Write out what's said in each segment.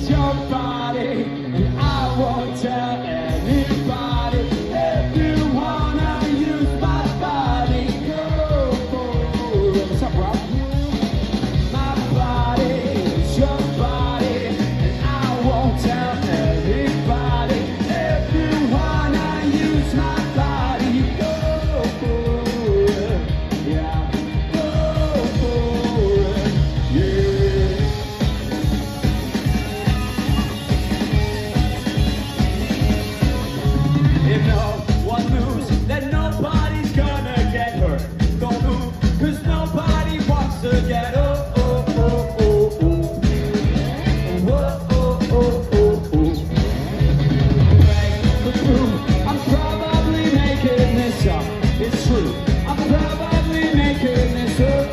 your body, and I won't tell anybody. If you wanna use my body, go for it. What's up, Rob? My body is your body, and I won't tell anybody. If you wanna use my body, go for it. Yeah, go for it. Yeah. If no one moves, then nobody's gonna get hurt. Don't move, cause nobody wants to get hurt. I'm probably making this up. It's true. I'm probably making this up.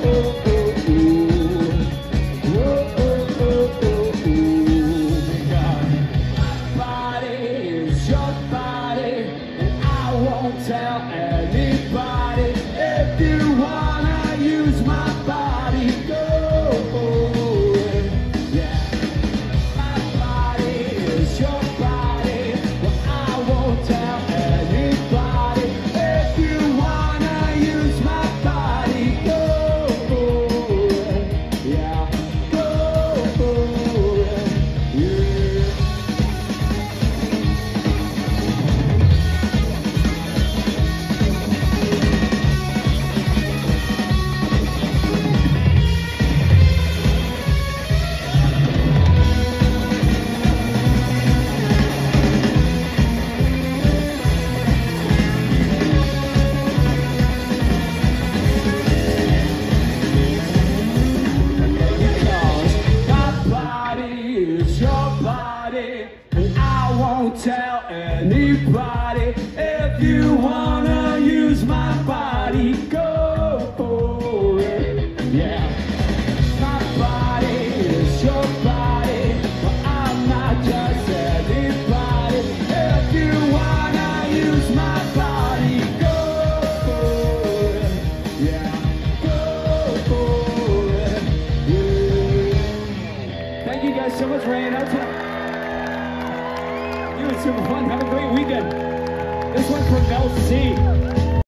My body is your body, and I won't tell anybody. If you wanna use my body, go for it. Yeah. My body is your body, but I won't tell anybody. If you wanna use my body, go for it. Yeah, go for it. Yeah. My body is your body, and I won't tell anybody. If you wanna use my body, go for it. Yeah.